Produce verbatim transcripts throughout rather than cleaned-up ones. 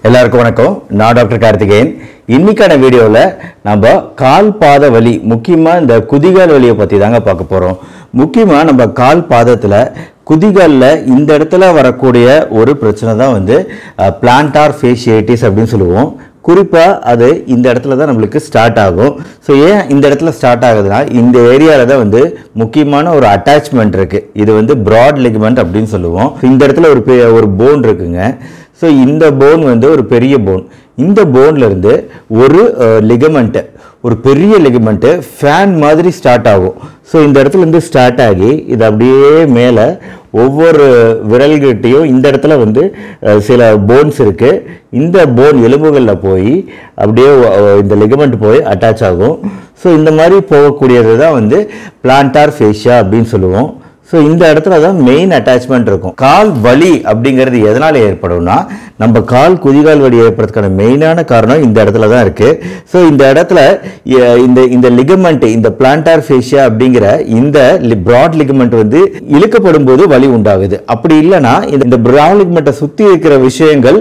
எல்லாருக்கும் வணக்கம். நான் டாக்டர் கார்த்திகேயன். இன்னைக்கான வீடியோவில் நம்ம கால் பாத வலி, முக்கியமாக இந்த குதிகால் வலியை பற்றி தாங்க பார்க்க போகிறோம். முக்கியமாக நம்ம கால் பாதத்தில் குதிகாலில் இந்த இடத்துல வரக்கூடிய ஒரு பிரச்சனை தான் வந்து பிளான்டார் ஃபேஷியைட்டிஸ் அப்படின்னு சொல்லுவோம். குறிப்பாக அது இந்த இடத்துல தான் நம்மளுக்கு ஸ்டார்ட் ஆகும். ஸோ ஏன் இந்த இடத்துல ஸ்டார்ட் ஆகுதுன்னா, இந்த ஏரியாவில் தான் வந்து முக்கியமான ஒரு அட்டாச்மெண்ட் இருக்குது. இது வந்து ப்ராட் லிகமெண்ட் அப்படின்னு சொல்லுவோம். இந்த இடத்துல ஒரு ஒரு போன் இருக்குங்க. ஸோ இந்த போன் வந்து ஒரு பெரிய போன். இந்த போன்லேருந்து ஒரு லிகமெண்ட்டு, ஒரு பெரிய லிகமெண்ட்டு ஃபேன் மாதிரி ஸ்டார்ட் ஆகும். ஸோ இந்த இடத்துலேருந்து ஸ்டார்ட் ஆகி இது அப்படியே மேலே ஒவ்வொரு விரல்கிட்டையும் இந்த இடத்துல வந்து சில போன்ஸ் இருக்குது. இந்த போன் எலும்புகளில் போய் அப்படியே இந்த லிகமெண்ட் போய் அட்டாச் ஆகும். ஸோ இந்த மாதிரி போகக்கூடியது தான் வந்து பிளான்டார் ஃபேஷியா அப்படின்னு சொல்லுவோம். ஸோ இந்த இடத்துல தான் மெயின் அட்டாச்மெண்ட் இருக்கும். கால் வலி அப்படிங்கிறது எதனால் ஏற்படும்னா, நம்ம கால் குதிகால் வலி ஏற்படுறதுக்கான மெயினான காரணம் இந்த இடத்துல தான் இருக்குது. ஸோ இந்த இடத்துல இந்த இந்த லிகமெண்ட், இந்த பிளான்டார் ஃபேஷியா அப்படிங்கிற இந்த ப்ராட் லிகமெண்ட் வந்து இழுக்கப்படும் போது வலி உண்டாகுது. அப்படி இல்லைன்னா இந்த ப்ராட் லிகமெண்ட்டை சுற்றி இருக்கிற விஷயங்கள்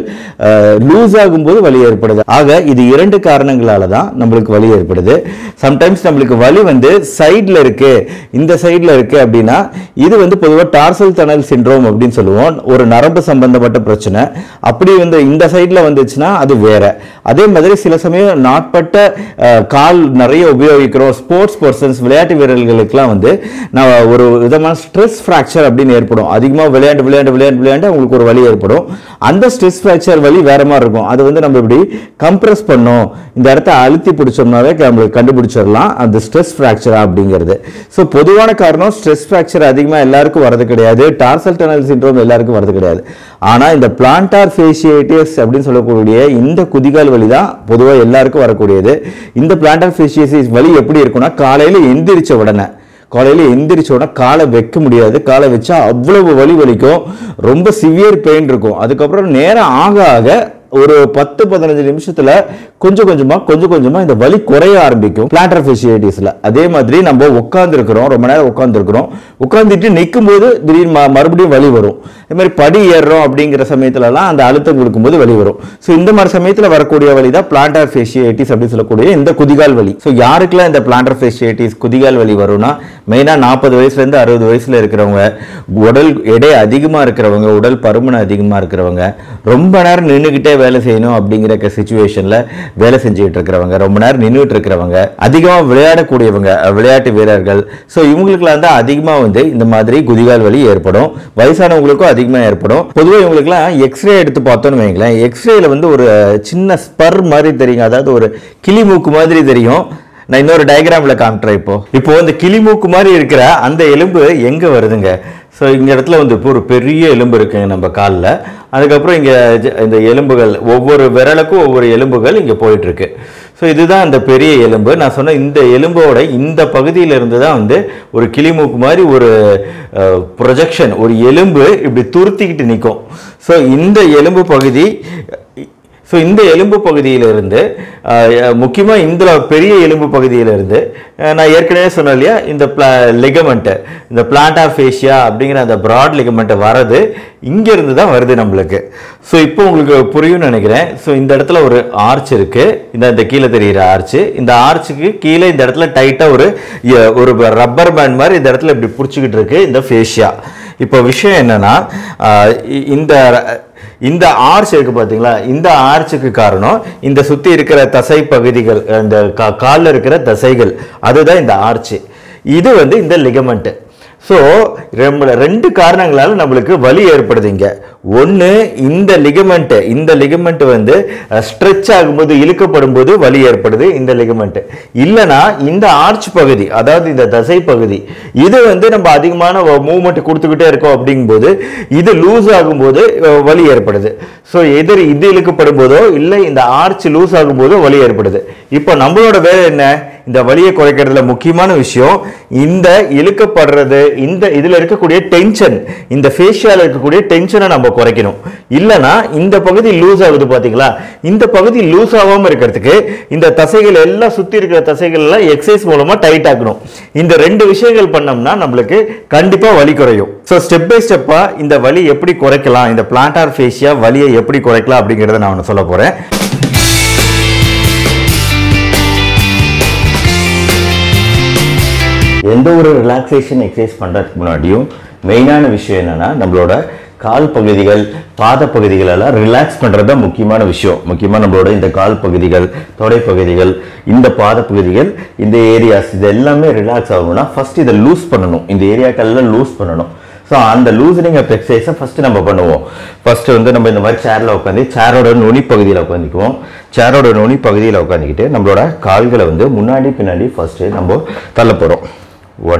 லூஸ் ஆகும்போது வலி ஏற்படுது. ஆக இது இரண்டு காரணங்களால தான் நம்மளுக்கு வலி ஏற்படுது. சம்டைம்ஸ் நம்மளுக்கு வலி வந்து சைடில் இருக்கு, இந்த சைடில் இருக்கு அப்படின்னா இது வந்து பொதுவாக டார்சல் டனல் சிண்ட்ரோம் அப்படின்னு சொல்லுவோம். ஒரு நரம்பு சம்பந்தப்பட்ட பிரச்சனை. அப்படி வந்து இந்த சைடில் வந்துச்சுன்னா அது வேற. அதே மாதிரி சில சமயம் நாட்பட்ட கால் நிறைய உபயோகிக்கிறோம் ஸ்போர்ட்ஸ் பர்சன்ஸ், விளையாட்டு வீரர்களுக்கெல்லாம் வந்து நான் ஒரு விதமான ஸ்ட்ரெஸ் ஃப்ராக்சர் அப்படின்னு ஏற்படும். அதிகமாக விளையாண்டு விளையாண்டு விளையாண்டு விளையாண்டு அவங்களுக்கு ஒரு வலி ஏற்படும். அந்த ஸ்ட்ரெஸ் ஃப்ராக்சர் வலி வேற மாதிரி இருக்கும். அது வந்து நம்ம இப்படி கம்ப்ரெஸ் பண்ணோம், இந்த இடத்த அழுத்தி பிடிச்சோம்னாவே நம்மளுக்கு கண்டுபிடிச்சிடலாம் அந்த ஸ்ட்ரெஸ் ஃப்ராக்சரா அப்படிங்கிறது. ஸோ பொதுவான காரணம் ஸ்ட்ரெஸ் ஃப்ராக்சர் அதிகமாக எல்லாருக்கும் வரது கிடையாது. டார்சல் டனல் சிண்ட்ரோம் எல்லாருக்கும் வரது கிடையாது. ஆனா இந்த பிளான்டார் ஃபேஷியைட்டிஸ் அப்படின்னு சொல்லக்கூடிய இந்த குதிகால் வலி தான் பொதுவாக எல்லாருக்கும் வரக்கூடியது. இந்த பிளான்டார் ஃபேஷியைட்டிஸ் வலி எப்படி இருக்கும்னா, காலையில எந்திரிச்ச உடனே காலையில் எந்திரிச்ச உடனே காலை வைக்க முடியாது. காலை வச்சா அவ்வளவு வலி வலிக்கும், ரொம்ப சிவியர் பெயின் இருக்கும். அதுக்கப்புறம் நேரம் ஆக ஆக ஒரு பத்து பதினஞ்சு நிமிஷத்துல கொஞ்சம் கொஞ்சமா கொஞ்சம் கொஞ்சமா இந்த வலி குறைய ஆரம்பிக்கும் பிளான்டார் ஃபேஷியைட்டிஸ்ல. அதே மாதிரி நம்ம உட்கார்ந்து இருக்கிறோம், ரொம்ப நேரம் உட்கார்ந்து இருக்கிறோம், உட்கார்ந்துட்டு நிற்கும் போது திடீர்னு மறுபடியும் வலி வரும். இந்த மாதிரி படி ஏறுறோம் அப்படிங்கிற சமயத்துலலாம் அந்த அழுத்தம் கொடுக்கும்போது வலி வரும். ஸோ இந்த மாதிரி சமயத்தில் வரக்கூடிய வலி தான் பிளான்டார் ஃபேஷியைட்டிஸ் அப்படின்னு சொல்லக்கூடிய இந்த குதிகால் வலி. ஸோ யாருக்கெல்லாம் இந்த பிளான்டார் ஃபேஷியைட்டிஸ் குதிகால் வலி வரும்னா, மெயினாக நாற்பது வயசுலேருந்து அறுபது வயசுல இருக்கிறவங்க, உடல் எடை அதிகமாக இருக்கிறவங்க, உடல் பருமன் அதிகமாக இருக்கிறவங்க, ரொம்ப நேரம் நின்றுக்கிட்டே வேலை செய்யணும் அப்படிங்கிற சிச்சுவேஷன்ல வேலை செஞ்சுட்டு இருக்கிறவங்க, ரொம்ப நேரம் நின்றுட்டு இருக்கிறவங்க, அதிகமாக விளையாடக்கூடியவங்க, விளையாட்டு வீரர்கள், ஸோ இவங்களுக்குலாம் தான் அதிகமாக வந்து இந்த மாதிரி குதிகால் வலி ஏற்படும். வயசானவங்களுக்கும் அதிகமாக ஏற்படும். பொதுவாக இவங்களுக்குலாம் எக்ஸ்ரே எடுத்து பார்த்தோன்னு வைங்களேன், எக்ஸ்ரேல வந்து ஒரு சின்ன ஸ்பர் மாதிரி தெரியும், அதாவது ஒரு கிளி மூக்கு மாதிரி தெரியும். நான் இன்னொரு டயக்ராம்ல காமிட்டுறேன். இப்போ இப்போ இந்த கிளிமூக்கு மாதிரி இருக்கிற அந்த எலும்பு எங்க வருதுங்க? ஸோ இந்த இடத்துல வந்து இப்போ ஒரு பெரிய எலும்பு இருக்குங்க நம்ம காலில். அதுக்கப்புறம் இங்கே இந்த எலும்புகள், ஒவ்வொரு விரலுக்கும் ஒவ்வொரு எலும்புகள் இங்கே போயிட்டு இருக்கு. ஸோ இதுதான் அந்த பெரிய எலும்பு. நான் சொன்ன இந்த எலும்போட இந்த பகுதியிலிருந்து தான் வந்து ஒரு கிளிமூக்கு மாதிரி ஒரு ப்ரொஜெக்ஷன், ஒரு எலும்பு இப்படி துருத்திக்கிட்டு நிற்கும். ஸோ இந்த எலும்பு பகுதி, ஸோ இந்த எலும்பு பகுதியிலிருந்து முக்கியமாக இந்த பெரிய எலும்பு பகுதியிலிருந்து நான் ஏற்கனவே சொன்னேன் இல்லையா, இந்த பிளா லிகமெண்ட்டு, இந்த பிளான்டார் ஃபேஷியா அப்படிங்கிற அந்த ப்ராட் லிகமெண்ட்டு வரது இங்கேருந்து தான் வருது நம்மளுக்கு. ஸோ இப்போ உங்களுக்கு புரியும்னு நினைக்கிறேன். ஸோ இந்த இடத்துல ஒரு ஆர்ச் இருக்குது, இந்த இந்த கீழே தெரிகிற ஆர்ச்சு. இந்த ஆர்ச்சுக்கு கீழே இந்த இடத்துல டைட்டாக ஒரு ஒரு ரப்பர் பேண்ட் மாதிரி இந்த இடத்துல இப்படி பிடிச்சிக்கிட்டு இருக்கு இந்த ஃபேஷியா. இப்போ விஷயம் என்னன்னா, இந்த இந்த ஆர்ச் இருக்கு பார்த்தீங்களா, இந்த ஆர்ச்சுக்கு காரணம் இந்த சுற்றி இருக்கிற தசை பகுதிகள், இந்த காலில் இருக்கிற தசைகள், அதுதான் இந்த ஆர்ச்சு. இது வந்து இந்த லிகமெண்ட். ஸோ ரெண்டு காரணங்களால நம்மளுக்கு வலி ஏற்படுது இங்க. ஒன்று, இந்த லிகமெண்ட், இந்த லிகமெண்ட் வந்து ஸ்ட்ரெச் ஆகும்போது, இழுக்கப்படும் போது வலி ஏற்படுது இந்த லிகமெண்ட். இல்லைன்னா இந்த ஆர்ச் பகுதி, அதாவது இந்த தசை பகுதி, இது வந்து நம்ம அதிகமான மூவ்மெண்ட் கொடுத்துக்கிட்டே இருக்கோம் அப்படிங்கும்போது இது லூஸ் ஆகும்போது வலி ஏற்படுது. ஸோ எதிர் இது இழுக்கப்படும் போதோ இல்லை இந்த ஆர்ச் லூஸ் ஆகும்போதோ வலி ஏற்படுது. இப்போ நம்மளோட வேலை என்ன? இந்த வலியை குறைக்கிறதுல முக்கியமான விஷயம் இந்த இழுக்கப்படுறது, இந்த இதுல இருக்கக்கூடிய டென்ஷன், இந்த ஃபேஷியால இருக்கக்கூடிய டென்ஷனை நம்ம குறைக்கணும். இல்லைன்னா இந்த பகுதி லூஸ் ஆகுது பார்த்தீங்களா, இந்த பகுதி லூஸ் ஆகாமல் இருக்கிறதுக்கு இந்த தசைகள் எல்லாம் சுற்றி இருக்கிற தசைகள் எல்லாம் எக்ஸசைஸ் மூலமாக டைட் ஆக்கணும். இந்த ரெண்டு விஷயங்கள் பண்ணோம்னா நம்மளுக்கு கண்டிப்பாக வலி குறையும். ஸோ ஸ்டெப் பை ஸ்டெப்பாக இந்த வலி எப்படி குறைக்கலாம், இந்த பிளான்டார் ஃபேஷியா வலியை எப்படி குறைக்கலாம் அப்படிங்கிறத நான் ஒன்று சொல்ல போகிறேன். எந்த ஒரு ரிலாக்ஸேஷன் எக்ஸசைஸ் பண்ணுறதுக்கு முன்னாடியும் மெயினான விஷயம் என்னென்னா நம்மளோட கால் பகுதிகள் பாத பகுதிகள் எல்லாம் ரிலாக்ஸ் பண்ணுறது தான் முக்கியமான விஷயம். முக்கியமாக நம்மளோட இந்த கால் பகுதிகள் தொடை பகுதிகள் இந்த பாத பகுதிகள் இந்த ஏரியாஸ் இது எல்லாமே ரிலாக்ஸ் ஆகணும்னா ஃபஸ்ட் இதை லூஸ் பண்ணணும், இந்த ஏரியாக்கெல்லாம் லூஸ் பண்ணணும். ஸோ அந்த லூசனிங் ஆஃப் எக்ஸசைஸை ஃபஸ்ட்டு நம்ம பண்ணுவோம். ஃபஸ்ட்டு வந்து நம்ம இந்த மாதிரி சேரில் உட்காந்து சேரோட நுனி பகுதியில் உட்காந்துக்குவோம். சேரோட நுனி பகுதியில் உட்காந்துக்கிட்டு நம்மளோட கால்களை வந்து முன்னாடி பின்னாடி ஃபஸ்ட்டு நம்ம தள்ள போகிறோம். ஒன்,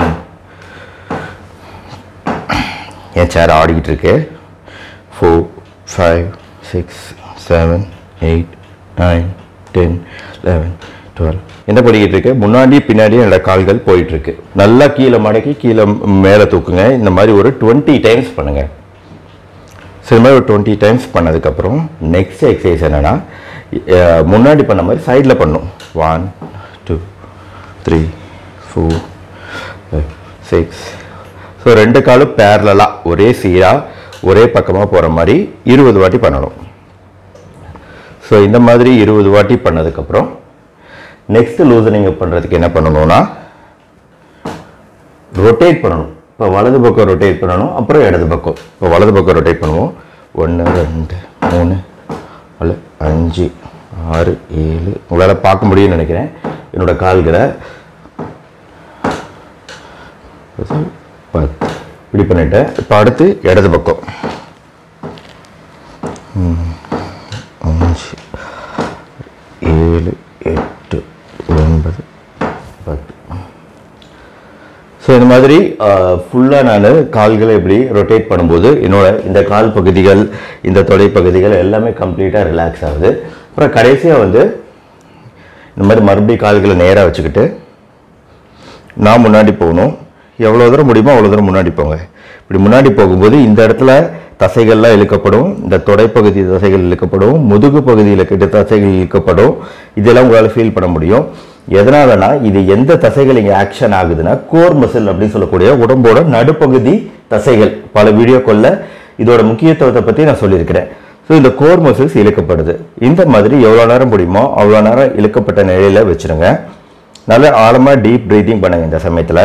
என் சேர் ஆடிக்கிட்டு இருக்கு. Four, five, six, seven, eight, nine, ten, eleven, twelve. என்ன பண்ணிக்கிட்டு இருக்கு, முன்னாடி பின்னாடி என்னோட கால்கள் போயிட்டு இருக்கு. நல்லா கீழே மடக்கி கீழே மேலே தூக்குங்க. இந்த மாதிரி ஒரு டுவெண்ட்டி டைம்ஸ் பண்ணுங்க. ஸோ இந்த மாதிரி ஒரு டுவெண்ட்டி டைம்ஸ் பண்ணதுக்கப்புறம் நெக்ஸ்ட் எக்ஸசைஸ் என்னன்னா முன்னாடி பண்ண மாதிரி சைடில் பண்ணும். One, two, three, four, six. So ரெண்டு காலும் பேரலாக ஒரே சீராக ஒரே பக்கமாக போகிற மாதிரி இருபது வாட்டி பண்ணணும். ஸோ இந்த மாதிரி இருபது வாட்டி பண்ணதுக்கப்புறம் நெக்ஸ்ட் லூசனிங் பண்ணுறதுக்கு என்ன பண்ணணும்னா ரொட்டேட் பண்ணணும். இப்போ வலது பக்கம் ரொட்டேட் பண்ணணும், அப்புறம் இடது பக்கம். இப்போ வலது பக்கம் ரொட்டேட் பண்ணுவோம். ஒன்று, ரெண்டு, மூணு, நாலு, அஞ்சு, ஆறு, ஏழு. உங்களால் பார்க்க முடியும்னு நினைக்கிறேன் என்னோடய கால்களை. இப்படி பண்ணிட்டேன். இப்போ அடுத்து இடது பக்கம். அஞ்சு, ஏழு, எட்டு, ஒன்பது, பத்து. ஸோ இந்த மாதிரி ஃபுல்லாக நான் கால்களை இப்படி ரொட்டேட் பண்ணும்போது என்னோட இந்த கால் பகுதிகள் இந்த தொடை பகுதிகள் எல்லாமே கம்ப்ளீட்டாக ரிலாக்ஸ் ஆகுது. அப்புறம் கடைசியாக வந்து இந்த மாதிரி மறுபடியும் கால்களை நேராக வச்சுக்கிட்டு நான் முன்னாடி போகணும். எவ்வளோ தூரம் முடியுமோ அவ்வளோ தூரம் முன்னாடி போங்க. இப்படி முன்னாடி போகும்போது இந்த இடத்துல தசைகள்லாம் இழுக்கப்படும், இந்த தொடைப்பகுதி தசைகள் இழுக்கப்படும், முதுகு பகுதியில் கிட்ட தசைகள் இழுக்கப்படும். இதெல்லாம் உங்களால் ஃபீல் பண்ண முடியும். எதனாலனா இது எந்த தசைகள் இங்கே ஆக்ஷன் ஆகுதுன்னா கோர் மசில் அப்படின்னு சொல்லக்கூடிய உடம்போட நடுப்பகுதி தசைகள். பல வீடியோக்களில் இதோட முக்கியத்துவத்தை பற்றி நான் சொல்லியிருக்கிறேன். ஸோ இந்த கோர் மசில்ஸ் இழுக்கப்படுது. இந்த மாதிரி எவ்வளோ நேரம் முடியுமோ அவ்வளோ நேரம் இழுக்கப்பட்ட நிலையில் வச்சுருங்க. நல்ல ஆழமாக டீப் ப்ரீத்திங் பண்ணுங்க. இந்த சமயத்தில்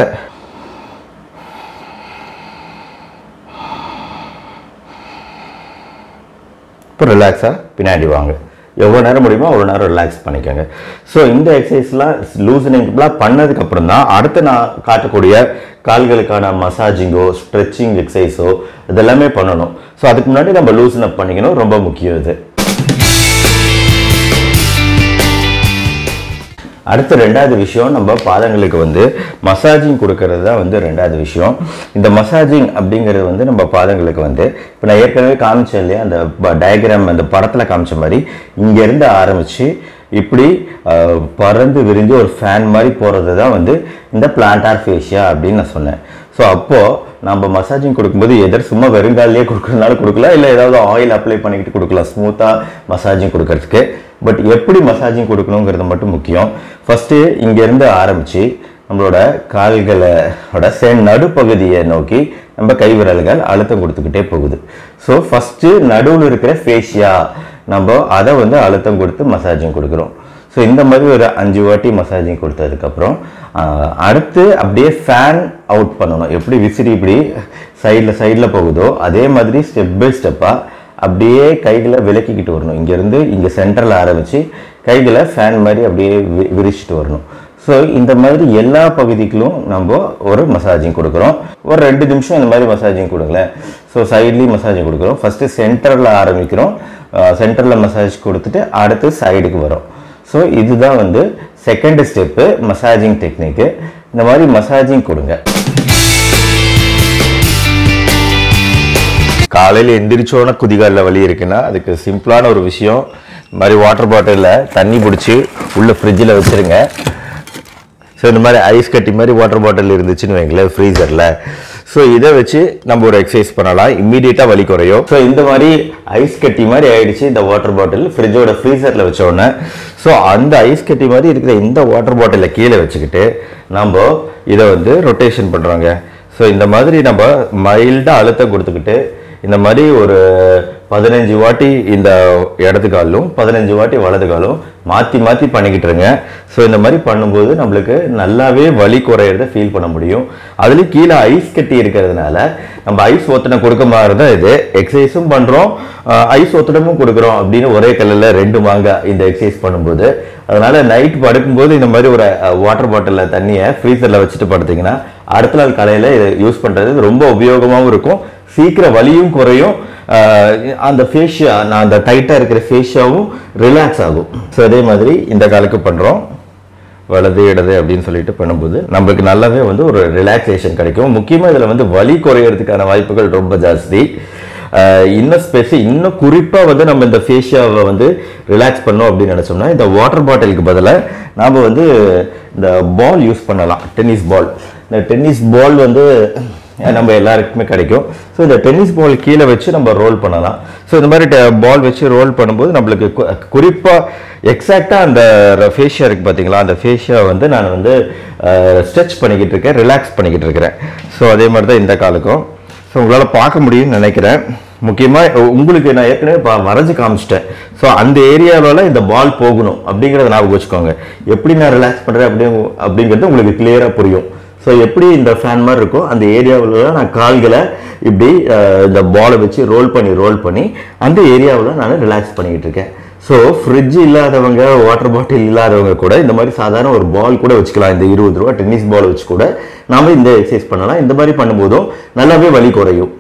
இப்போ ரிலாக்ஸாக பின்னாடி வாங்க. எவ்வளோ நேரம் முடியுமோ அவ்வளோ நேரம் ரிலாக்ஸ் பண்ணிக்கோங்க. ஸோ இந்த எக்ஸசைஸ்லாம் லூசனிங்லாம் பண்ணதுக்கப்புறம் தான் அடுத்து நான் காட்டக்கூடிய கால்களுக்கான மசாஜிங்கோ ஸ்ட்ரெச்சிங் எக்ஸசைஸோ இதெல்லாமே பண்ணணும். ஸோ அதுக்கு முன்னாடி நம்ம லூசன் அப் பண்ணிக்கணும், ரொம்ப முக்கியம் இது. அடுத்த ரெண்டாவது விஷயம் நம்ம பாதங்களுக்கு வந்து மசாஜிங் கொடுக்கறது தான் வந்து ரெண்டாவது விஷயம். இந்த மசாஜிங் அப்படிங்கிறது வந்து நம்ம பாதங்களுக்கு வந்து இப்போ நான் ஏற்கனவே காமிச்சேன் இல்லையா, அந்த டயக்ராம் அந்த படத்தில் காமிச்ச மாதிரி இங்கேருந்து ஆரம்பித்து இப்படி பறந்து விரிஞ்சு ஒரு ஃபேன் மாதிரி போகிறது தான் வந்து இந்த பிளான்டார் ஃபேஷியா அப்படின்னு நான் சொன்னேன். ஸோ அப்போது நம்ம மசாஜிங் கொடுக்கும்போது எதர் சும்மா வெறுங்காலிலே கொடுக்குறதுனால கொடுக்கலாம், இல்லை ஏதாவது ஆயில் அப்ளை பண்ணிக்கிட்டு கொடுக்கலாம் ஸ்மூத்தாக மசாஜிங் கொடுக்கறதுக்கு. பட் எப்படி மசாஜிங் கொடுக்கணுங்கிறது மட்டும் முக்கியம். ஃபஸ்ட்டு இங்கேருந்து ஆரம்பித்து நம்மளோட கால்களோட சே நடுப்பகுதியை நோக்கி நம்ம கை விரல்கள் அழுத்தம் கொடுத்துக்கிட்டே போகுது. ஸோ ஃபஸ்ட்டு நடுவில் இருக்கிற ஃபேஷியா நம்ம அதை வந்து அழுத்தம் கொடுத்து மசாஜிங் கொடுக்குறோம். ஸோ இந்த மாதிரி ஒரு அஞ்சு வாட்டி மசாஜிங் கொடுத்ததுக்கப்புறம் அடுத்து அப்படியே ஃபேன் அவுட் பண்ணணும். எப்படி விசிறி இப்படி சைடில் சைடில் போகுதோ அதே மாதிரி ஸ்டெப் பை ஸ்டெப்பாக அப்படியே கைகளை விலக்கிக்கிட்டு வரணும். இங்கேருந்து இங்கே சென்டரில் ஆரம்பித்து கைகளை ஃபேன் மாதிரி அப்படியே வி விரிச்சிட்டு வரணும். ஸோ இந்த மாதிரி எல்லா பகுதிகளும் நம்ம ஒரு மசாஜிங் கொடுக்குறோம். ஒரு ரெண்டு நிமிஷம் இந்த மாதிரி மசாஜிங் கொடுங்களேன். ஸோ சைட்லேயும் மசாஜிங் கொடுக்குறோம். ஃபஸ்ட்டு சென்டரில் ஆரம்பிக்கிறோம், சென்டரில் மசாஜ் கொடுத்துட்டு அடுத்து சைடுக்கு வரும். ஸோ இதுதான் வந்து செகண்ட் ஸ்டெப்பு மசாஜிங் டெக்னிக்கு. இந்த மாதிரி மசாஜிங் கொடுங்க. காலையில் எந்திரிச்சோன்னா குதிகாலில் வலி இருக்குன்னா அதுக்கு சிம்பிளான ஒரு விஷயம், இந்த மாதிரி வாட்டர் பாட்டிலில் தண்ணி பிடிச்சி உள்ளே ஃப்ரிட்ஜில் வச்சுருங்க. ஸோ இந்த மாதிரி ஐஸ் கட்டி மாதிரி வாட்டர் பாட்டில் இருந்துச்சுன்னு வைங்களேன் ஃப்ரீசரில், ஸோ இதை வச்சு நம்ம ஒரு எக்ஸசைஸ் பண்ணலாம், இம்மீடியட்டா வலி குறையும். ஸோ இந்த மாதிரி ஐஸ் கட்டி மாதிரி ஆயிடுச்சு இந்த வாட்டர் பாட்டில் ஃப்ரிட்ஜோட ஃப்ரீசர்ல வச்ச உடனே. ஸோ அந்த ஐஸ் கட்டி மாதிரி இருக்கிற இந்த வாட்டர் பாட்டிலை கீழே வச்சுக்கிட்டு நம்ம இதை வந்து ரொட்டேஷன் பண்றோங்க. ஸோ இந்த மாதிரி நம்ம மைல்டா அழுத்தம் கொடுத்துக்கிட்டு இந்த மாதிரி ஒரு பதினஞ்சு வாட்டி இந்த இடது காலும் பதினஞ்சு வாட்டி வலது காலும் மாற்றி மாற்றி பண்ணிக்கிட்டு இருங்க. ஸோ இந்த மாதிரி பண்ணும்போது நம்மளுக்கு நல்லாவே வலி குறையிறத ஃபீல் பண்ண முடியும். அதுலேயும் கீழே ஐஸ் கட்டி இருக்கிறதுனால நம்ம ஐஸ் ஒத்தடம் கொடுக்க மாதிரி தான் இது. எக்ஸசைஸும் பண்ணுறோம், ஐஸ் ஒத்தடமும் கொடுக்குறோம் அப்படின்னு ஒரே கல்லில் ரெண்டு வாங்க இந்த எக்ஸசைஸ் பண்ணும்போது. அதனால நைட் படுக்கும்போது இந்த மாதிரி ஒரு வாட்டர் பாட்டிலில் தண்ணியை ஃப்ரீசரில் வச்சுட்டு படுத்திங்கன்னா அடுத்த நாள் காலையில் இதை யூஸ் பண்ணுறது ரொம்ப உபயோகமாகவும் இருக்கும், சீக்கிரம் வலியும் குறையும், அந்த ஃபேஷியா நான் அந்த டைட்டாக இருக்கிற ஃபேஷியாவும் ரிலாக்ஸ் ஆகும். ஸோ அதே மாதிரி இந்த காலுக்கு பண்ணுறோம், வலது இடது அப்படின்னு சொல்லிட்டு பண்ணும்போது நம்மளுக்கு நல்லாவே வந்து ஒரு ரிலாக்ஸேஷன் கிடைக்கும். முக்கியமாக இதில் வந்து வலி குறையிறதுக்கான வாய்ப்புகள் ரொம்ப ஜாஸ்தி. இன்னும் ஸ்பெஷி இன்னும் குறிப்பாக வந்து நம்ம இந்த ஃபேஷியாவை வந்து ரிலாக்ஸ் பண்ணோம் அப்படின்னு நினச்சோம்னா இந்த வாட்டர் பாட்டிலுக்கு பதிலாக நாம் வந்து இந்த பால் யூஸ் பண்ணலாம், டென்னிஸ் பால். இந்த டென்னிஸ் பால் வந்து நம்ம எல்லாருக்குமே கிடைக்கும். ஸோ இந்த டென்னிஸ் பால் கீழே வச்சு நம்ம ரோல் பண்ணலாம். ஸோ இந்த மாதிரி பால் வச்சு ரோல் பண்ணும்போது நம்மளுக்கு குறிப்பாக எக்ஸாக்டாக அந்த ஃபேஷியா இருக்குது பார்த்தீங்களா, அந்த ஃபேஷியா வந்து நான் வந்து ஸ்ட்ரெச் பண்ணிக்கிட்டு இருக்கேன், ரிலாக்ஸ் பண்ணிக்கிட்டு இருக்கிறேன். ஸோ அதே மாதிரி தான் இந்த காலுக்கும். ஸோ உங்களால் பார்க்க முடியும்னு நினைக்கிறேன். முக்கியமாக உங்களுக்கு நான் ஏற்கனவே வரைஞ்சி காமிச்சிட்டேன். ஸோ அந்த ஏரியாவில் இந்த பால் போகணும் அப்படிங்கிறத ஞாபகம் வச்சுக்கோங்க. எப்படி நான் ரிலாக்ஸ் பண்ணுறேன் அப்படி அப்படிங்கிறது உங்களுக்கு கிளியராக புரியும். ஸோ எப்படி இந்த ஃபேன் மாதிரி இருக்கோ அந்த ஏரியாவில் நான் கால்களை இப்படி இந்த பாலை வச்சு ரோல் பண்ணி ரோல் பண்ணி அந்த ஏரியாவில் நான் ரிலாக்ஸ் பண்ணிக்கிட்டு இருக்கேன். ஸோ ஃப்ரிட்ஜ் இல்லாதவங்க, வாட்டர் பாட்டில் இல்லாதவங்க கூட இந்த மாதிரி சாதாரண ஒரு பால் கூட வச்சுக்கலாம். இந்த இருபது ரூபா டென்னிஸ் பால் வச்சு கூட நாம இந்த எக்ஸசைஸ் பண்ணலாம். இந்த மாதிரி பண்ணும்போதும் நல்லாவே வலி குறையும்.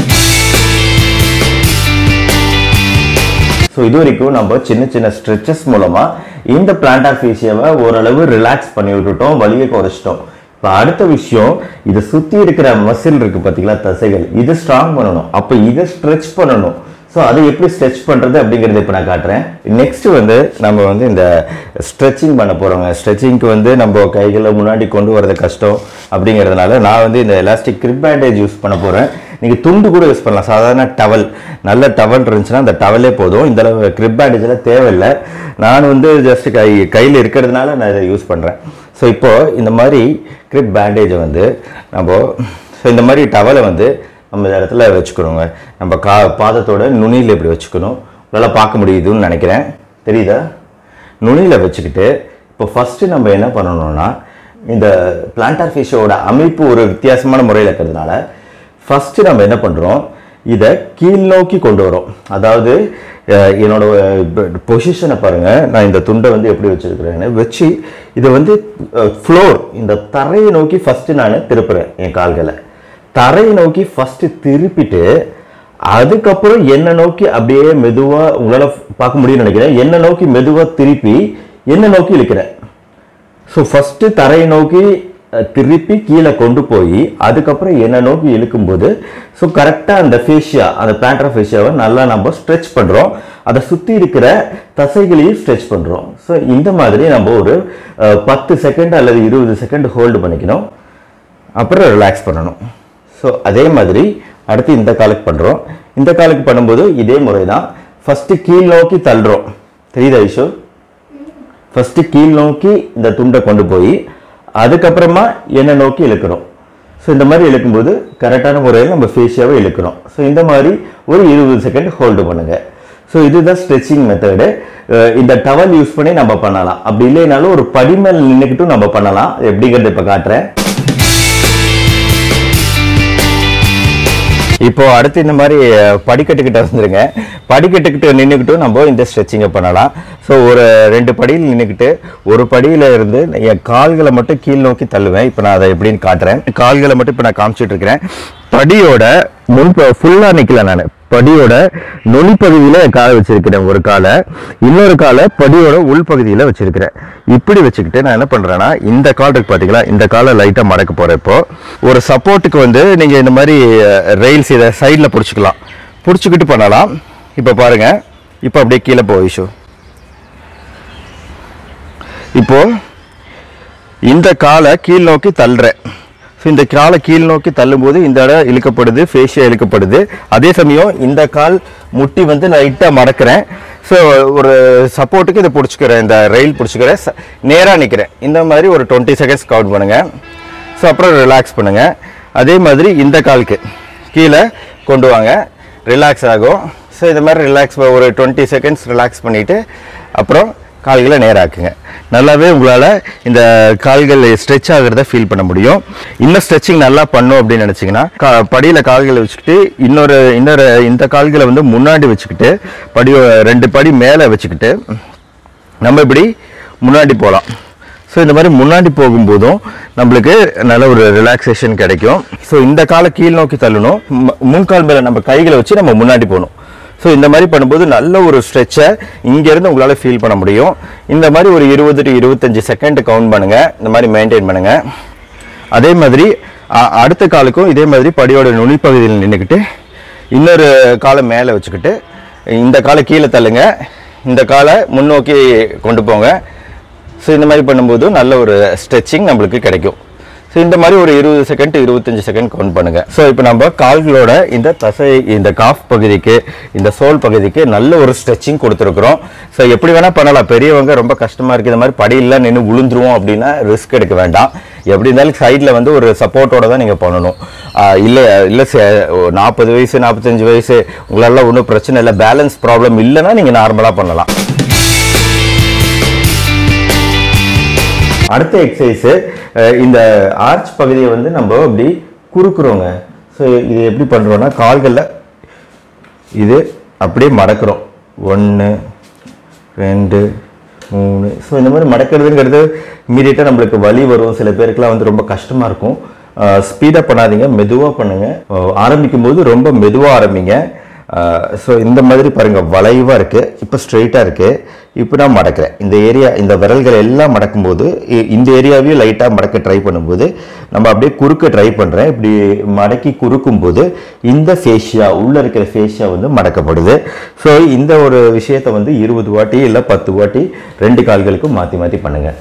ஸோ இது வரைக்கும் நம்ம சின்ன சின்ன ஸ்ட்ரெச்சஸ் மூலமா இந்த பிளான்டார் ஃபேஷியாவை ஓரளவு ரிலாக்ஸ் பண்ணி விட்டுட்டோம், வலியை குறைச்சிட்டோம். இப்போ அடுத்த விஷயம், இதை சுற்றி இருக்கிற மசில் இருக்கு பார்த்தீங்களா, தசைகள், இதை ஸ்ட்ராங் பண்ணணும். அப்போ இதை ஸ்ட்ரெச் பண்ணணும். ஸோ அதை எப்படி ஸ்ட்ரெச் பண்ணுறது அப்படிங்கிறத இப்போ நான் காட்டுறேன். நெக்ஸ்ட் வந்து நம்ம வந்து இந்த ஸ்ட்ரெச்சிங் பண்ண போகிறோங்க. ஸ்ட்ரெச்சிங்க்கு வந்து நம்ம கைகளை முன்னாடி கொண்டு வரது கஷ்டம் அப்படிங்கிறதுனால நான் வந்து இந்த எலாஸ்டிக் கிரிப் பேண்டேஜ் யூஸ் பண்ண போகிறேன். நீங்கள் துண்டு கூட யூஸ் பண்ணலாம், சாதாரண டவல், நல்ல டவல் இருந்துச்சுன்னா அந்த டவலே போதும். இந்த அளவு கிரிப் பேண்டேஜெலாம் தேவையில்லை. நான் வந்து ஜஸ்ட் கை கையில் இருக்கிறதுனால நான் இதை யூஸ் பண்ணுறேன். ஸோ இப்போது இந்த மாதிரி கிரிப் பேண்டேஜை வந்து நம்ம ஸோ இந்த மாதிரி டவலை வந்து நம்ம இந்த இடத்துல வச்சுக்கணுங்க. நம்ம கா பாதத்தோட நுனியில் இப்படி வச்சுக்கணும். உங்களால் பார்க்க முடியுதுன்னு நினைக்கிறேன், தெரியுதா? நுனியில் வச்சுக்கிட்டு இப்போ ஃபஸ்ட்டு நம்ம என்ன பண்ணணும்னா, இந்த பிளான்டார் ஃபேஷியாவோட அமைப்பு ஒரு வித்தியாசமான முறையில் இருக்கிறதுனால ஃபஸ்ட்டு நம்ம என்ன பண்ணுறோம், இதை கீழ் நோக்கி கொண்டு வரோம். அதாவது என்னோட பொசிஷனை பாருங்கள், நான் இந்த துண்டை வந்து எப்படி வச்சுருக்கிறேன்னு வச்சு இதை வந்து ஃப்ளோர், இந்த தரையை நோக்கி ஃபஸ்ட்டு நான் திருப்புறேன். என் கால்களை தரையை நோக்கி ஃபஸ்ட்டு திருப்பிட்டு அதுக்கப்புறம் என்னை நோக்கி அப்படியே மெதுவாக, உங்களால் பார்க்க முடியும்னு நினைக்கிறேன், என்னை நோக்கி மெதுவாக திருப்பி என்னை நோக்கி இழுக்கிறேன். ஸோ ஃபஸ்ட்டு தரையை நோக்கி திருப்பி கீழே கொண்டு போய் அதுக்கப்புறம் என்னை நோக்கி இழுக்கும்போது ஸோ கரெக்டாக அந்த ஃபேஷியா, அந்த பிளான்டார் ஃபேஷியாவை நல்லா நம்ம ஸ்ட்ரெச் பண்ணுறோம். அதை சுற்றி இருக்கிற தசைகளையும் ஸ்ட்ரெச் பண்ணுறோம். ஸோ இந்த மாதிரி நம்ம ஒரு பத்து செகண்ட் அல்லது இருபது செகண்ட் ஹோல்டு பண்ணிக்கணும், அப்புறம் ரிலாக்ஸ் பண்ணணும். ஸோ அதே மாதிரி அடுத்து இந்த காலுக்கு பண்ணுறோம். இந்த காலுக்கு பண்ணும்போது இதே முறை தான். ஃபஸ்ட்டு கீழ் நோக்கி தள்ளுறோம், தெரியுதா ஐஷோ? ஃபஸ்ட்டு கீழ் நோக்கி இந்த துண்டை கொண்டு போய் அதுக்கப்புறமா என்னை நோக்கி இழுக்கிறோம். ஸோ இந்த மாதிரி இழுக்கும்போது கரெக்டான முறையில் நம்ம ஃபேஷியாவை இழுக்கிறோம். ஸோ இந்த மாதிரி ஒரு இருபது செகண்ட் ஹோல்டு பண்ணுங்கள். ஸோ இதுதான் ஸ்ட்ரெச்சிங் மெத்தடு. இந்த டவல் யூஸ் பண்ணி நம்ம பண்ணலாம், அப்படி இல்லைனாலும் ஒரு படிமேல் நின்றுக்கிட்டும் நம்ம பண்ணலாம். எப்படிங்கிறத இப்போ காட்டுறேன். இப்போ அடுத்து இந்த மாதிரி படிக்கட்டுக்கிட்ட வந்துருங்க. படிக்கட்டுக்கிட்ட நின்றுக்கிட்டும் நம்ம இந்த ஸ்ட்ரெச்சிங்கை பண்ணலாம். ஸோ ஒரு ரெண்டு படியில் நின்றுக்கிட்டு ஒரு படியில் இருந்து என் கால்களை மட்டும் கீழ் நோக்கி தள்ளுவேன். இப்போ நான் அதை எப்படின்னு காட்டுறேன். கால்களை மட்டும் இப்போ நான் காமிச்சிட்டு இருக்கிறேன். படியோட முன் ஃபுல்லாக நிற்கல, நான் படியோட நுனிப்பகுதியில் காலை வச்சிருக்கிறேன் ஒரு காலை, இன்னொரு காலை படியோட உள்பகுதியில் வச்சிருக்கிறேன். இப்படி வச்சுக்கிட்டு நான் என்ன பண்ணுறேன்னா, இந்த கால் இருக்கு பார்த்தீங்களா, இந்த காலை லைட்டாக மடக்க போகிறேன். இப்போ ஒரு சப்போர்ட்டுக்கு வந்து நீங்கள் இந்த மாதிரி ரெயில்ஸ் இதை சைடில் பிடிச்சிக்கலாம், பிடிச்சிக்கிட்டு பண்ணலாம். இப்போ பாருங்கள், இப்போ அப்படியே கீழே போயிஷோ. இப்போ இந்த காலை கீழ் நோக்கி தள்ளுறேன். ஸோ இந்த காலை கீழ் நோக்கி தள்ளும்போது இந்த இடம் இழுக்கப்படுது, ஃபேஷியா இழுக்கப்படுது. அதே சமயம் இந்த கால் முட்டி வந்து லைட்டாக மடக்கிறேன். ஸோ ஒரு சப்போர்ட்டுக்கு இதை பிடிச்சிக்கிறேன், இந்த ரயில் பிடிச்சிக்கிறேன், நேராக நிற்கிறேன். இந்த மாதிரி ஒரு டுவெண்ட்டி செகண்ட்ஸ் கவுண்ட் பண்ணுங்கள். ஸோ அப்புறம் ரிலாக்ஸ் பண்ணுங்கள். அதே மாதிரி இந்த காலுக்கு கீழே கொண்டு வாங்க, ரிலாக்ஸ் ஆகும். ஸோ இந்த மாதிரி ரிலாக்ஸ் ஒரு டுவெண்ட்டி செகண்ட்ஸ் ரிலாக்ஸ் பண்ணிவிட்டு அப்புறம் கால்களை நேராக்குங்க. நல்லாவே உங்களால் இந்த கால்கள் ஸ்ட்ரெச் ஆகிறத ஃபீல் பண்ண முடியும். இன்னும் ஸ்ட்ரெச்சிங் நல்லா பண்ணும் அப்படின்னு நினச்சிங்கன்னா கா படியில் கால்களை வச்சுக்கிட்டு இன்னொரு இன்னொரு இந்த கால்களை வந்து முன்னாடி வச்சுக்கிட்டு படி ரெண்டு படி மேலே வச்சுக்கிட்டு நம்ம இப்படி முன்னாடி போகலாம். ஸோ இந்த மாதிரி முன்னாடி போகும்போதும் நம்மளுக்கு நல்ல ஒரு ரிலாக்ஸேஷன் கிடைக்கும். ஸோ இந்த காலை கீழ் நோக்கி தள்ளணும், முன்கால் மேலே நம்ம கைகளை வச்சு நம்ம முன்னாடி போகணும். ஸோ இந்த மாதிரி பண்ணும்போது நல்ல ஒரு ஸ்ட்ரெச்சை இங்கேருந்து உங்களால் ஃபீல் பண்ண முடியும். இந்த மாதிரி ஒரு இருபது டு இருபத்தஞ்சி செகண்ட் கவுண்ட் பண்ணுங்கள், இந்த மாதிரி மெயின்டைன் பண்ணுங்கள். அதே மாதிரி அடுத்த காலுக்கும் இதே மாதிரி படியோட நுனிப்பகுதியில் நின்றுக்கிட்டு இன்னொரு காலை மேலே வச்சுக்கிட்டு இந்த காலை கீழே தள்ளுங்க, இந்த காலை முன்னோக்கி கொண்டு போங்க. ஸோ இந்த மாதிரி பண்ணும்போது நல்ல ஒரு ஸ்ட்ரெச்சிங் நம்மளுக்கு கிடைக்கும். ஸோ இந்த மாதிரி ஒரு இருபது செகண்ட் இருபத்தஞ்சி செகண்ட் கவுண்ட் பண்ணுங்கள். ஸோ இப்போ நம்ம கால்களோட இந்த தசை, இந்த காஃப் பகுதிக்கு, இந்த சோல் பகுதிக்கு நல்ல ஒரு ஸ்ட்ரெச்சிங் கொடுத்துருக்குறோம். ஸோ எப்படி வேணால் பண்ணலாம். பெரியவங்க ரொம்ப கஷ்டமாக இருக்குது, இந்த மாதிரி படியெல்லாம் நின்று விழுந்துருவோம் அப்படின்னா ரிஸ்க் எடுக்க வேண்டாம். எப்படி இருந்தாலும் சைடில் வந்து ஒரு சப்போர்ட்டோட தான் நீங்கள் பண்ணணும். இல்லை இல்லை நாற்பது வயசு நாற்பத்தஞ்சு வயசு உங்களால் ஒன்றும் பிரச்சனை இல்லை, பேலன்ஸ் ப்ராப்ளம் இல்லைன்னா நீங்கள் நார்மலாக பண்ணலாம். அடுத்த எக்ஸசைஸு இந்த ஆர்ச் பகுதியை வந்து நம்ம அப்படி குறுக்குறோங்க. ஸோ இது எப்படி பண்ணுறோன்னா கால்களில் இது அப்படியே மடக்கிறோம். ஒன்று ரெண்டு மூணு. ஸோ இந்த மாதிரி மடக்கிறதுங்கிறது இமீடியட்டாக நம்மளுக்கு வலி வரும். சில பேருக்குலாம் வந்து ரொம்ப கஷ்டமாக இருக்கும். ஸ்பீடாக பண்ணாதீங்க, மெதுவாக பண்ணுங்கள். ஆரம்பிக்கும் போது ரொம்ப மெதுவாக ஆரம்பிங்க. ஸோ இந்த மாதிரி பாருங்கள், வளைவாக இருக்குது, இப்போ ஸ்ட்ரெயிட்டாக இருக்குது. இப்போ நான் மடக்கிறேன். இந்த ஏரியா, இந்த விரல்கள் எல்லாம் மடக்கும்போது இந்த ஏரியாவையும் லைட்டாக மடக்க ட்ரை பண்ணும்போது நம்ம அப்படியே குறுக்க ட்ரை பண்ணுறேன். இப்படி மடக்கி குறுக்கும்போது இந்த ஃபேஷியா, உள்ளே இருக்கிற ஃபேஷியா வந்து மடக்கப்படுது. ஸோ இந்த ஒரு விஷயத்தை வந்து இருபது வாட்டி இல்லை பத்து வாட்டி ரெண்டு கால்களுக்கும் மாற்றி மாற்றி பண்ணுங்கள்.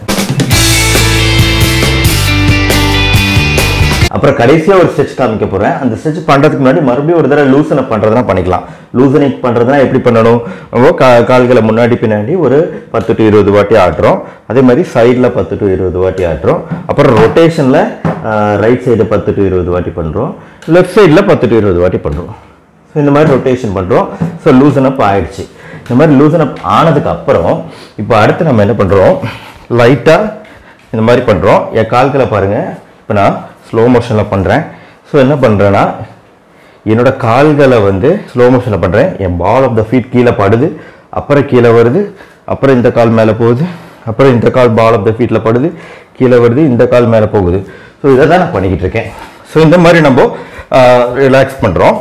அப்புறம் கடைசியாக ஒரு ஸ்ட்ரெச் காமிக்க போகிறேன். அந்த ஸ்ட்ரெச் பண்ணுறதுக்கு முன்னாடி மறுபடியும் ஒரு தடவை லூசனை பண்ணுறதுனா பண்ணிக்கலாம். லூசனிங் பண்ணுறதுனா எப்படி பண்ணணும்? கா கால்களை முன்னாடி பின்னாடி ஒரு பத்து டு இருபது வாட்டி ஆட்டுறோம். அதே மாதிரி சைடில் பத்து டு இருபது வாட்டி ஆட்டுறோம். அப்புறம் ரொட்டேஷனில் ரைட் சைடு பத்து டு இருபது வாட்டி பண்ணுறோம், லெஃப்ட் சைடில் பத்து டு இருபது வாட்டி பண்ணுறோம். ஸோ இந்த மாதிரி ரொட்டேஷன் பண்ணுறோம். ஸோ லூசன் அப் ஆயிடுச்சு. இந்த மாதிரி லூசன் அப் ஆனதுக்கு அப்புறம் இப்போ அடுத்து நம்ம என்ன பண்ணுறோம், லைட்டாக இந்த மாதிரி பண்ணுறோம். என் கால்களை பாருங்கள், இப்போ நான் ஸ்லோ மோஷனில் பண்ணுறேன். ஸோ என்ன பண்ணுறேன்னா என்னோடய கால்களை வந்து ஸ்லோ மோஷனில் பண்ணுறேன். என் பால் ஆஃப் த ஃபீட் கீழே படுது, அப்புறம் கீழே வருது, அப்புறம் இந்த கால் மேலே போகுது, அப்புறம் இந்த கால் பால் ஆஃப் த ஃபீட்டில் படுது, கீழே வருது, இந்த கால் மேலே போகுது. ஸோ இதை தான் நான் பண்ணிக்கிட்டு இருக்கேன். ஸோ இந்த மாதிரி நம்ம ரிலாக்ஸ் பண்ணுறோம்.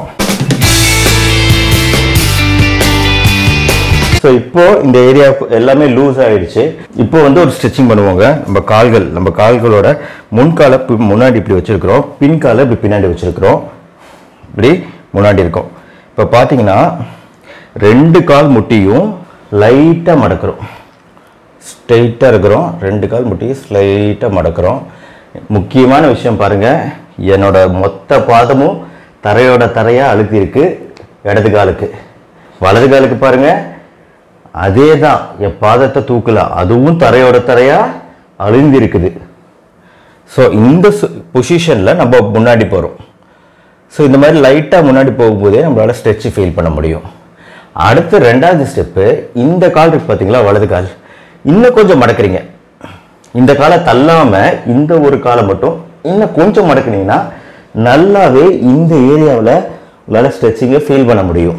ஸோ இப்போ இந்த ஏரியா எல்லாமே லூஸ் ஆகிடுச்சு. இப்போ வந்து ஒரு ஸ்ட்ரெச்சிங் பண்ணுவாங்க. நம்ம கால்கள், நம்ம கால்களோட முன்காலை முன்னாடி இப்படி வச்சுருக்கிறோம், பின்காலை இப்படி பின்னாடி வச்சுருக்கிறோம், இப்படி முன்னாடி இருக்கும். இப்போ பார்த்தீங்கன்னா ரெண்டு கால் முட்டியும் லைட்டாக மடக்கிறோம், ஸ்ட்ரெயிட்டாக இருக்கிறோம். ரெண்டு கால் முட்டியும் ஸ்லைட்டாக மடக்கிறோம். முக்கியமான விஷயம் பாருங்கள், என்னோட மொத்த பாதமும் தரையோட தரையாக அழுத்திருக்கு இடது காலுக்கு. வலது காலுக்கு பாருங்கள் அதே தான், என் பாதத்தை தூக்கலாம், அதுவும் தரையோட தரையாக அழுந்திருக்குது. ஸோ இந்த பொசிஷனில் நம்ம முன்னாடி போகிறோம். ஸோ இந்த மாதிரி லைட்டாக முன்னாடி போகும்போதே நம்மளால் ஸ்ட்ரெச்சு ஃபீல் பண்ண முடியும். அடுத்து ரெண்டாவது ஸ்டெப்பு, இந்த கால் இருக்கு பார்த்தீங்களா, வலது கால், இன்னும் கொஞ்சம் மடக்கிறீங்க. இந்த காலை தள்ளாமல் இந்த ஒரு காலை மட்டும் இன்னும் கொஞ்சம் மடக்குனீங்கன்னா நல்லாவே இந்த ஏரியாவில் உங்களால் ஸ்ட்ரெச்சிங்கை ஃபீல் பண்ண முடியும்.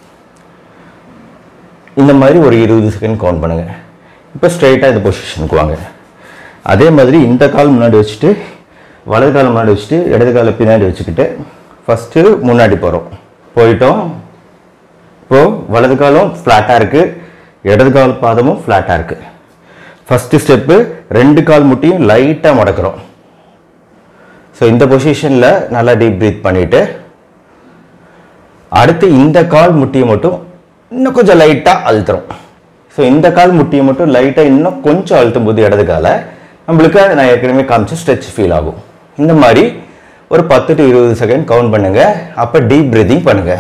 இந்த மாதிரி ஒரு இருபது செகண்ட் கவுண்ட் பண்ணுங்கள். இப்போ ஸ்ட்ரைட்டாக இந்த பொசிஷனுக்கு வாங்க. அதே மாதிரி இந்த கால் முன்னாடி வச்சுட்டு வலது கால் முன்னாடி வச்சுட்டு இடது காலை பின்னாடி வச்சுக்கிட்டு ஃபஸ்ட்டு முன்னாடி போகிறோம். போயிட்டோம். இப்போது வலது காலும் ஃப்ளாட்டாக இருக்குது, இடது கால் பாதமும் ஃப்ளாட்டாக இருக்குது. ஃபஸ்ட்டு ஸ்டெப்பு, ரெண்டு கால் முட்டியும் லைட்டாக மடக்கிறோம். ஸோ இந்த பொசிஷனில் நல்லா டீப் ப்ரீத் பண்ணிவிட்டு அடுத்து இந்த கால் முட்டியை மட்டும் இன்னும் கொஞ்சம் லைட்டாக அழுத்துறோம். ஸோ இந்த கால் முட்டியை மட்டும் லைட்டாக இன்னும் கொஞ்சம் அழுத்தும் போது இடது காலை நம்மளுக்கு நான் ஏற்கனவே காமிச்சு ஸ்ட்ரெச் ஃபீல் ஆகும். இந்த மாதிரி ஒரு பத்து டு இருபது செகண்ட் கவுண்ட் பண்ணுங்க. அப்ப டீப் பிரீதிங் பண்ணுங்க.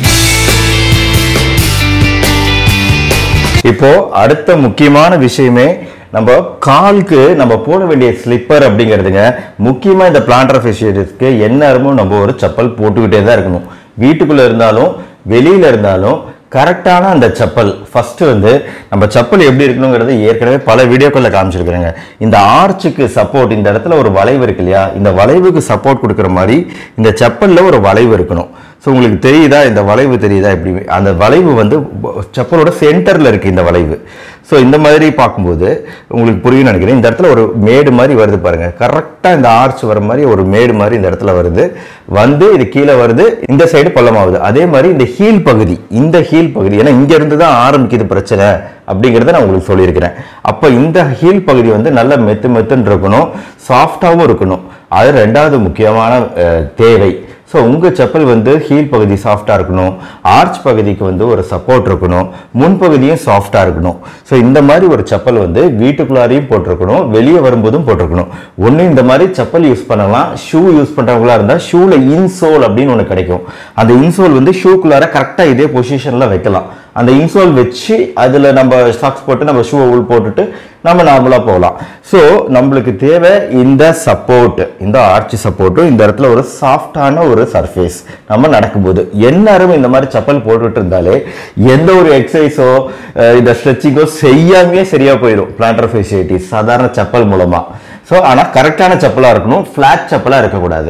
இப்போ அடுத்த முக்கியமான விஷயமே நம்ம காலுக்கு நம்ம போட வேண்டிய ஸ்லிப்பர் அப்படிங்கிறதுங்க. முக்கியமா இந்த பிளான்டர் ஃபேஷியலிஸ்ட்க்கு எந்நேரமும் நம்ம ஒரு செப்பல் போட்டுக்கிட்டே தான் இருக்கணும். வீட்டுக்குள்ள இருந்தாலும் வெளியில இருந்தாலும் கரெக்டான அந்த செப்பல். ஃபர்ஸ்ட் வந்து நம்ம செப்பல் எப்படி இருக்கணுங்கிறது ஏற்கனவே பல வீடியோக்களில் காமிச்சிருக்கிறேங்க. இந்த ஆர்ச்சுக்கு சப்போர்ட், இந்த இடத்துல ஒரு வளைவு இருக்கு இல்லையா, இந்த வளைவுக்கு சப்போர்ட் கொடுக்குற மாதிரி இந்த செப்பல்ல ஒரு வளைவு இருக்கணும். ஸோ உங்களுக்கு தெரியுதா, இந்த வளைவு தெரியுதா? இப்படி அந்த வளைவு வந்து செப்பலோட சென்டர்ல இருக்கு இந்த வளைவு. ஸோ இந்த மாதிரி பார்க்கும்போது உங்களுக்கு புரியும் நினைக்கிறேன். இந்த இடத்துல ஒரு மேடு மாதிரி வருது பாருங்க, கரெக்டா இந்த ஆர்ச் வர மாதிரி ஒரு மேடு மாதிரி இந்த இடத்துல வருது, வந்து இது கீழே வருது, இந்த சைடு பள்ளமாகுது. அதே மாதிரி இந்த ஹீல் பகுதி, இந்த ஹீல் பகுதி, ஏன்னா இங்க இருந்து தான் ஆரம்பிக்குது பிரச்சனை அப்படிங்கிறத நான் உங்களுக்கு சொல்லியிருக்கிறேன். அப்ப இந்த ஹீல் பகுதி வந்து நல்ல மெத்து மெத்துன்னு இருக்கணும், சாஃப்டாகவும் இருக்கணும். அது ரெண்டாவது முக்கியமான தேவை. ஸோ உங்கள் செப்பல் வந்து ஹீல் பகுதி சாஃப்டாக இருக்கணும், ஆர்ச் பகுதிக்கு வந்து ஒரு சப்போர்ட் இருக்கணும், முன்பகுதியும் சாஃப்டாக இருக்கணும். ஸோ இந்த மாதிரி ஒரு செப்பல் வந்து வீட்டுக்குள்ளாரையும் போட்டிருக்கணும், வெளியே வரும்போதும் போட்டிருக்கணும். ஒன்று இந்த மாதிரி செப்பல் யூஸ் பண்ணலாம். ஷூ யூஸ் பண்ணுறவங்களா இருந்தால் ஷூவில் இன்சோல் அப்படின்னு ஒன்று கிடைக்கும். அந்த இன்சோல் வந்து ஷூக்குள்ளார கரெக்டாக இதே பொசிஷனில் வைக்கலாம். அந்த இன்சோல் வச்சு அதில் நம்ம சாக்ஸ் போட்டு நம்ம ஷூவை உள் போட்டுட்டு நம்ம நார்மலாக போகலாம். ஸோ நம்மளுக்கு தேவை இந்த சப்போர்ட், இந்த ஆர்ச் சப்போர்ட்டும், இந்த இடத்துல ஒரு சாஃப்டான ஒரு சர்ஃபேஸ். நம்ம நடக்கும்போது எந்நேரம் இந்த மாதிரி செப்பல் போட்டுட்டு இருந்தாலே எந்த ஒரு எக்ஸசைஸோ இந்த ஸ்ட்ரெச்சிங்கோ செய்யாமே சரியா போயிடும் பிளான்டர் ஃபேஷியலிட்டிஸ் சாதாரண செப்பல் மூலமா. ஸோ ஆனால் கரெக்டான செப்பலாக இருக்கணும், ஃப்ளாட் செப்பலாக இருக்கக்கூடாது.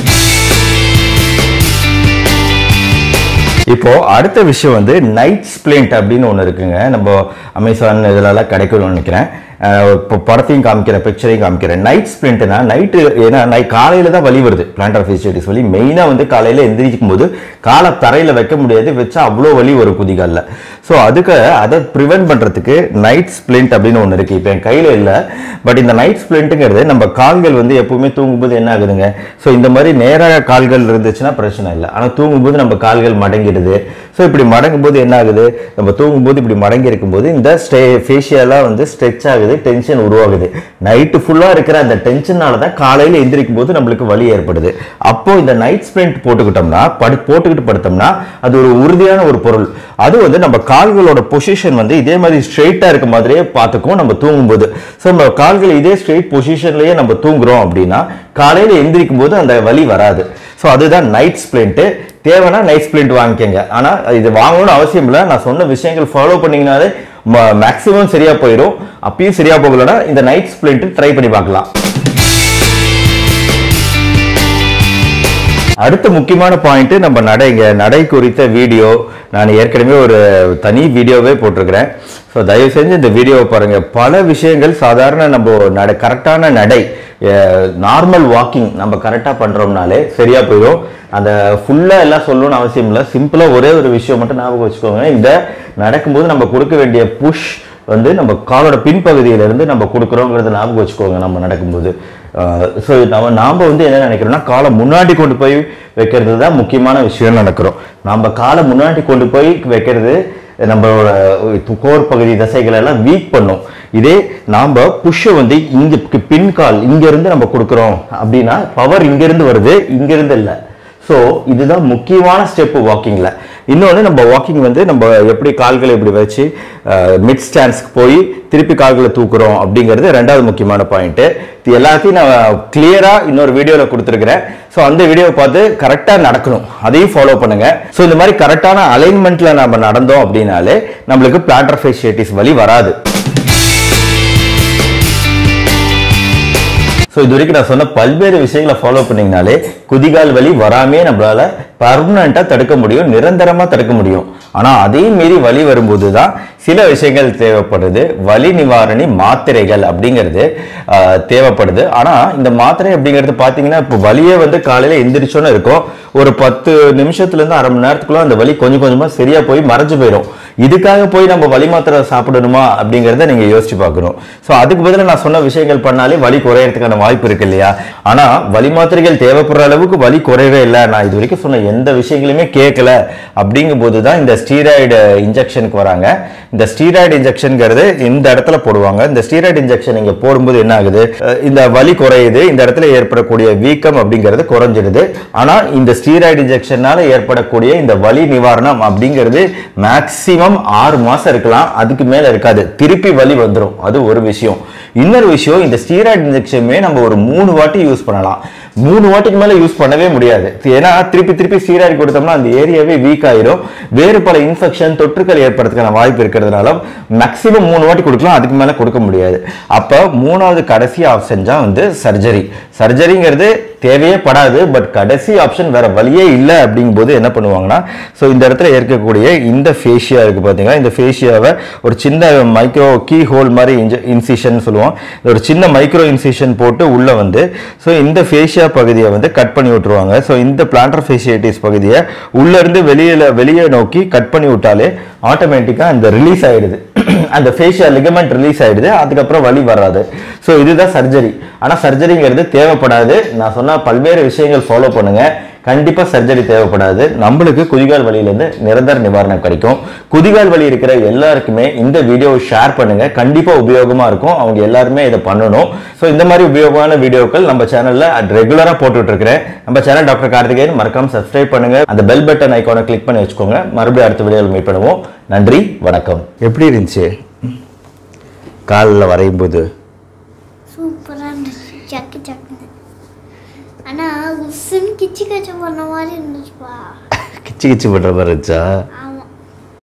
இப்போ அடுத்த விஷயம் வந்து நைட் ஸ்பிளிண்ட் அப்படின்னு ஒன்று இருக்குங்க. நம்ம அமேசான் இதெல்லாம் கிடைக்கும்னு நினைக்கிறேன். இப்போ படத்தையும் காமிக்கிறேன், பிக்சரையும் காமிக்கிறேன். நைட் ஸ்பிளிண்ட்னா நைட்டு, ஏன்னா நைட் காலையில தான் வலி வருது பிளான்டர் ஃபேஷியலிட்டிஸ் வலி. மெயினாக வந்து காலையில் எந்திரிக்கும் போது காலை தரையில் வைக்க முடியாது, வச்சா அவ்வளோ வலி வரும் குதிகாலில். ஸோ அதுக்கு அதை ப்ரிவென்ட் பண்ணுறதுக்கு நைட் ஸ்பிளிண்ட் அப்படின்னு ஒன்று இருக்குது. இப்போ என் கையில் இல்லை, பட் இந்த நைட் ஸ்பிளிண்ட்டுங்கிறது நம்ம கால்கள் வந்து எப்பவுமே தூங்கும்போது என்ன ஆகுதுங்க, ஸோ இந்த மாதிரி நேராக கால்கள் இருந்துச்சுன்னா பிரச்சனை இல்லை. ஆனால் தூங்கும்போது நம்ம கால்கள் மடங்கிடுது. ஸோ இப்படி மடங்கும் போது என்ன ஆகுது, நம்ம தூங்கும்போது இப்படி மடங்கி இருக்கும்போது இந்த ஸ்டே ஃபேஷியலாக வந்து ஸ்ட்ரெச் ஆகுது, டென்ஷன் உருவாகுது. நைட்டு ஃபுல்லாக இருக்கிற அந்த டென்ஷனால தான் காலையில் எந்திரிக்கும் போது நம்மளுக்கு வலி ஏற்படுது. அப்போ இந்த நைட் ஸ்பிளிண்ட் போட்டுக்கிட்டோம்னா, படு போட்டுக்கிட்டு படுத்தோம்னா அது ஒரு உறுதியான ஒரு பொருள். அது வந்து நம்ம கால்களோட பொசிஷன் வந்து இதே மாதிரி ஸ்ட்ரெயிட்டா இருக்க மாதிரியே பார்த்துக்கும் நம்ம தூங்கும்போது. ஸோ நம்ம கால்கள் இதே ஸ்ட்ரெயிட் பொசிஷன்லயே நம்ம தூங்குறோம் அப்படின்னா காலையில் எந்திரிக்கும் போது அந்த வலி வராது. ஸோ அதுதான் நைட் ஸ்பிளிண்ட். தேவைன்னா நைட் ஸ்பிளிண்ட் வாங்கிக்கங்க. ஆனால் இது வாங்கணும்னு அவசியம் இல்லை. நான் சொன்ன விஷயங்கள் ஃபாலோ பண்ணீங்கனாலே மேக்ஸிமம் சரியா போயிடும். அப்பயும் சரியா போகலன்னா இந்த நைட் ஸ்பிளிண்ட் ட்ரை பண்ணி பார்க்கலாம். அடுத்த முக்கியமான பாயிண்ட் நம்ம நடைங்க. நடை குறித்த வீடியோ நான் ஏற்கனவே ஒரு தனி வீடியோவே போட்டிருக்கிறேன். ஸோ தயவு செஞ்சு இந்த வீடியோவை பாருங்க. பல விஷயங்கள் சாதாரண நம்ம நடை, கரெக்டான நடை, நார்மல் வாக்கிங் நம்ம கரெக்டாக பண்ணுறோம்னாலே சரியா போயிடும். அந்த ஃபுல்லாக எல்லாம் சொல்லணும்னு அவசியம் இல்லை. சிம்பிளாக ஒரே ஒரு விஷயம் மட்டும் ஞாபகம் வச்சுக்கோங்க. இந்த நடக்கும்போது நம்ம கொடுக்க வேண்டிய புஷ் வந்து நம்ம காலோட பின்பகுதியிலிருந்து நம்ம கொடுக்குறோங்கிறத ஞாபகம் வச்சுக்கோங்க நம்ம நடக்கும்போது. ஸோ நம்ம நாம் வந்து என்ன நினைக்கிறோம்னா, காலை முன்னாடி கொண்டு போய் வைக்கிறது தான் முக்கியமான விஷயம்னு நினைக்கிறோம். நம்ம காலை முன்னாடி கொண்டு போய் வைக்கிறது நம்மளோட கோர் பகுதி தசைகள் எல்லாம் வீக் பண்ணும். இதே நாம புஷ்ஷை வந்து இங்க பின்கால் இங்க இருந்து நம்ம கொடுக்குறோம் அப்படின்னா பவர் இங்க இருந்து வருது, இங்க இருந்து இல்லை. ஸோ இதுதான் முக்கியமான ஸ்டெப்பு வாக்கிங்ல. இன்னொன்று, நம்ம வாக்கிங் வந்து நம்ம எப்படி கால்களை இப்படி வச்சு மிட் ஸ்டாண்ட்ஸ்க்கு போய் திருப்பி கால்களை தூக்குறோம் அப்படிங்கிறது ரெண்டாவது முக்கியமான பாயிண்ட். இது எல்லாத்தையும் நான் கிளியரா இன்னொரு வீடியோவில் கொடுத்துருக்கிறேன். ஸோ அந்த வீடியோவை பார்த்து கரெக்டாக நடக்கணும், அதையும் ஃபாலோ பண்ணுங்க. ஸோ இந்த மாதிரி கரெக்டான அலைன்மெண்ட்ல நம்ம நடந்தோம் அப்படின்னாலே நம்மளுக்கு பிளான்டர் ஃபேஷியலிட்டிஸ் வலி வராது. ஸோ இது வரைக்கும் நான் சொன்ன பல்வேறு விஷயங்களை ஃபாலோ பண்ணீங்கனாலே குதிகால் வலி வராமே நம்மளால பர்மனண்டா தடுக்க முடியும், நிரந்தரமா தடுக்க முடியும். ஆனா அதே மீறி வலி வரும்போது தான் சில விஷயங்கள் தேவைப்படுது. வலி நிவாரணி மாத்திரைகள் அப்படிங்கிறது தேவைப்படுது. ஆனா இந்த மாத்திரை அப்படிங்கிறது பாத்தீங்கன்னா இப்போ வலியே வந்து காலையில எந்திரிச்சோன்னு இருக்கும், ஒரு பத்து நிமிஷத்துல இருந்து அரை மணி நேரத்துக்குள்ள அந்த வலி கொஞ்சம் கொஞ்சமா சரியா போய் மறைஞ்சு போயிடும். இதுக்காக போய் நம்ம வலி மாத்திரை சாப்பிடணுமா அப்படிங்கிறத நீங்க யோசிச்சு பார்க்கணும். ஸோ அதுக்கு பதிலாக நான் சொன்ன விஷயங்கள் பண்ணாலே வலி குறையறதுக்கான வாய்ப்பு இருக்கு இல்லையா? ஆனா வலி மாத்திரைகள் தேவைப்படுற அளவுக்கு வலி குறையவே இல்லை, நான் இது வரைக்கும் சொன்ன எந்த விஷயங்களுமே கேட்கல அப்படிங்கும் போது தான் இந்த ஸ்டீராய்டு இன்ஜெக்ஷனுக்கு வராங்க. இந்த ஸ்டீராய்டு இன்ஜெக்ஷன்ங்கிறது இந்த இடத்துல போடுவாங்க. இந்த ஸ்டீராய்டு இன்ஜெக்ஷன் இங்க போடும்போது என்ன ஆகுது, இந்த வலி குறையுது, இந்த இடத்துல ஏற்படக்கூடிய வீக்கம் அப்படிங்கிறது குறைஞ்சிடுது. ஆனா இந்த ஸ்டீராய்டு இன்ஜெக்ஷனால ஏற்படக்கூடிய இந்த வலி நிவாரணம் அப்படிங்கிறது மேக்சிமம் ஆறு மாசம் இருக்கலாம், அதுக்கு மேல இருக்காது, திருப்பி வலி வந்துடும். அது ஒரு விஷயம். இன்னொரு விஷயம், இந்த ஸ்டீராய்டு இன்ஜெக்ஷனுமே நம்ம ஒரு மூணு வாட்டி யூஸ் பண்ணலாம். மூணு வாட்டிக்கு மேல யூஸ் பண்ணவே முடியாது. ஏன்னா திருப்பி திருப்பி ஸ்டீராய்டு கொடுத்தோம்னா அந்த ஏரியாவே வீக் ஆயிரும், வேறு பல இன்ஃபெக்ஷன் தொற்றுக்கள் ஏற்படுறதுக்கான வாய்ப்பு இருக்கிறதுனால மேக்சிமம் மூணு வாட்டி கொடுக்கலாம், அதுக்கு மேல கொடுக்க முடியாது. அப்ப மூணாவது கடைசி ஆப்ஷன் தான் வந்து சர்ஜரி. சர்ஜரிங்கிறது தேவையே படாது, பட் கடைசி ஆப்ஷன் வேற வழியே இல்லை அப்படிங்கும் போது என்ன பண்ணுவாங்கன்னா, ஸோ இந்த இடத்துல இருக்கக்கூடிய இந்த ஃபேஷியா இருக்கு பார்த்தீங்கன்னா, இந்த ஃபேஷியாவை ஒரு சின்ன மைக்ரோ கீ ஹோல் மாதிரி இன்சிஷன் சொல்லுவோம், ஒரு சின்ன மைக்ரோ இன்சிஷன் போட்டு உள்ள வந்து ஸோ இந்த ஃபேஷியா பகுதியை வந்து கட் பண்ணி விட்டுருவாங்க. ஸோ இந்த பிளான்டர் ஃபேஷியைட்டிஸ் பகுதியை உள்ள இருந்து வெளியில வெளியே நோக்கி கட் பண்ணி விட்டாலே ஆட்டோமேட்டிக்கா அந்த ரிலீஸ் ஆயிடுது, அந்த ஃபேஷியல் லிகமெண்ட் ரிலீஸ் ஆயிடுது, அதுக்கப்புறம் வலி வராது. ஸோ இதுதான் சர்ஜரி. ஆனால் சர்ஜரிங்கிறது தேவைப்படாது. நான் சொன்ன பல்வேறு விஷயங்கள் ஃபாலோ பண்ணுங்க, கண்டிப்பா சர்ஜரி தேவைப்படாது. நம்மளுக்கு குதிகால் வலியிலிருந்து நிரந்தர நிவாரணம் கிடைக்கும். குதிகால் வலி இருக்கிற எல்லாருக்குமே இந்த வீடியோவை ஷேர் பண்ணுங்க, கண்டிப்பா உபயோகமா இருக்கும். அவங்க எல்லாருமே இதை பண்ணணும். ஸோ இந்த மாதிரி உபயோகமான வீடியோக்கள் நம்ம சேனல்ல ரெகுலரா போட்டுட்டு இருக்கிறேன். நம்ம சேனல் டாக்டர் கார்த்திகேயன், மறக்காம சப்ஸ்கிரைப் பண்ணுங்க, அந்த பெல் பட்டன் ஐகானை கிளிக் பண்ணி வச்சுக்கோங்க. மறுபடியும் அடுத்த வீடியோவில் மீட் பண்ணுவோம். நன்றி, வணக்கம். எப்படி இருந்துச்சு காலில் வரையும் போது? சூப்பராக இருந்துச்சு, சக்கு சக்குன்னு. ஆனால் உசுன்னு கிச்சு கச்சு பண்ண மாதிரி இருந்துச்சுப்பா. கிச்சு கிச்சு பண்ற மாதிரி இருந்துச்சா?